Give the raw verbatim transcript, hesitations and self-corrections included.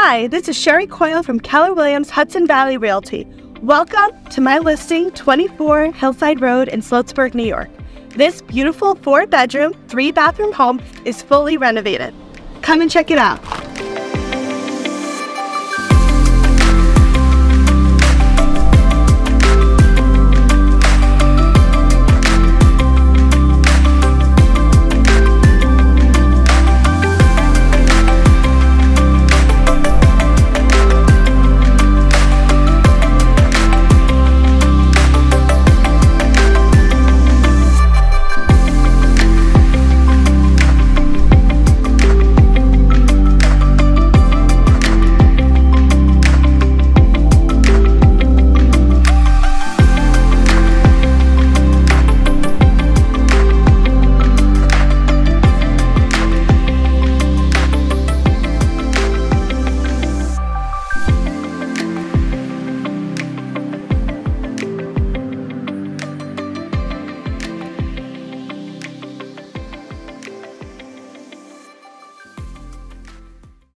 Hi, this is Sherry Coyle from Keller Williams Hudson Valley Realty. Welcome to my listing, twenty-four Hillside Road in Sloatsburg, New York. This beautiful four-bedroom, three-bathroom home is fully renovated. Come and check it out.